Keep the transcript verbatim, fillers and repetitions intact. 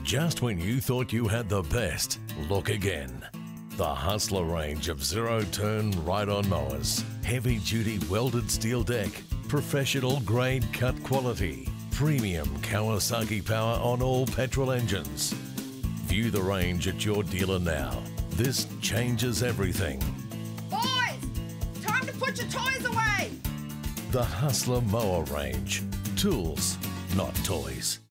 Just when you thought you had the best, look again. The Hustler range of zero-turn ride-on mowers. Heavy-duty welded steel deck. Professional grade cut quality. Premium Kawasaki power on all petrol engines. View the range at your dealer now. This changes everything. Boys, time to put your toys away. The Hustler mower range. Tools, not toys.